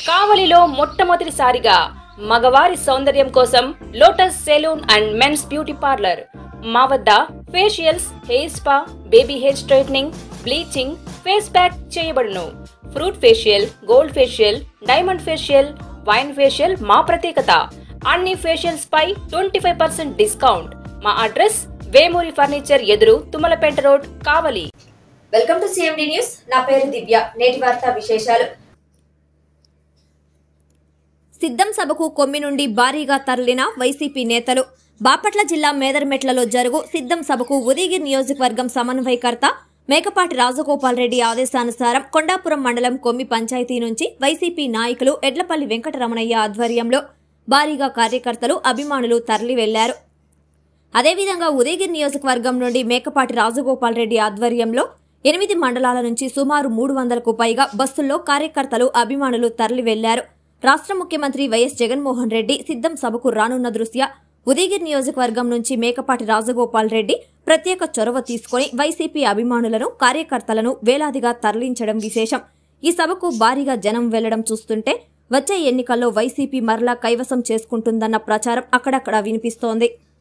కావలిలో మొట్టమొదటిసారిగా మగవారి సౌందర్యం కోసం lotus salon and men's beauty parlour. మా వద్ద facials, hair spa, baby hair straightening, bleaching, face pack చేయబడును. Fruit facial, gold facial, diamond facial, wine facial మా ప్రత్యేకత. అన్ని ఫేషియల్స్ పై 25% డిస్కౌంట్. మా అడ్రస్ వేమూరి ఫర్నిచర్ ఎదురు, Tummalapeta road, Kavali. Welcome to CMD news. నా పేరు దివ్య. నేటి వార్తా విశేషాలు. సిద్ధం సభకు కొమ్మి నుండి భారీగా తరలిన వైసీపీ నేతలు. బాపట్ల జిల్లా మేదర్మెట్లలో జరుగు సిద్ధం సభకు ఉదయగిరి నియోజకవర్గం సమన్వయకర్త మేకపాటి రాజగోపాల్ రెడ్డి ఆదేశానుసారం కొండాపురం మండలం కొమ్మి పంచాయతీ నుంచి వైసీపీ నాయకులు ఎడ్లపల్లి వెంకటరమణయ్య ఆధ్వర్యంలో భారీగా కార్యకర్తలు, అభిమానులు తరలి వెళ్లారు. అదేవిధంగా ఉదయగిరి నియోజకవర్గం నుండి మేకపాటి రాజగోపాల్ రెడ్డి ఆధ్వర్యంలో 8 మండలాల నుంచి సుమారు 300కు పైగా బస్సుల్లో కార్యకర్తలు, అభిమానులు తరలి వెళ్లారు. రాష్ట్ర ముఖ్యమంత్రి వైఎస్ జగన్మోహన్ రెడ్డి సిద్ధం సభకు రానున్న దృష్ట్యా ఉదయగిరి నియోజకవర్గం నుంచి మేకపాటి రాజగోపాల్ రెడ్డి ప్రత్యేక చొరవ తీసుకుని వైసీపీ అభిమానులను, కార్యకర్తలను వేలాదిగా తరలించడం విశేషం. ఈ సభకు భారీగా జనం వెళ్లడం చూస్తుంటే వచ్చే ఎన్నికల్లో వైసీపీ మరలా కైవసం చేసుకుంటుందన్న ప్రచారం అక్కడక్కడ వినిపిస్తోంది.